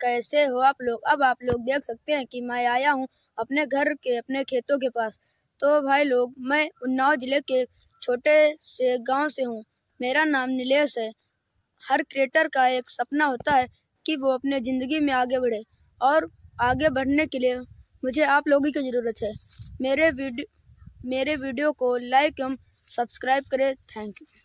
कैसे हो आप लोग। अब आप लोग देख सकते हैं कि मैं आया हूँ अपने घर के अपने खेतों के पास। तो भाई लोग, मैं उन्नाव जिले के छोटे से गांव से हूँ। मेरा नाम नीलेश है। हर क्रिएटर का एक सपना होता है कि वो अपने ज़िंदगी में आगे बढ़े, और आगे बढ़ने के लिए मुझे आप लोगों की ज़रूरत है। मेरे वीडियो को लाइक एवं सब्सक्राइब करें। Thank you.